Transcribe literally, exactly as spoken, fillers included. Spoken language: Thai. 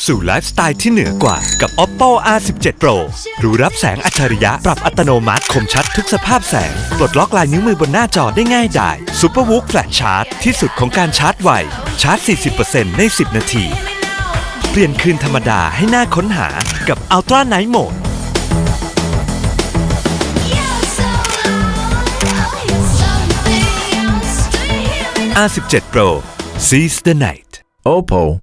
สู่ไลฟ์สไตล์ที่เหนือกว่ากับ Oppo อาร์ สิบเจ็ด Pro รู้รับแสงอัจฉริยะปรับอัตโนมัติคมชัดทุกสภาพแสงปลดล็อกลายนิ้วมือบนหน้าจอได้ง่ายดาย Super Whoop Flash Charge ที่สุดของการชาร์จไวชาร์จ สี่สิบเปอร์เซ็นต์ ใน สิบ นาทีเปลี่ยนคืนธรรมดาให้น่าค้นหากับ Ultra Night Mode อาร์ สิบเจ็ด Pro Seize the Night Oppo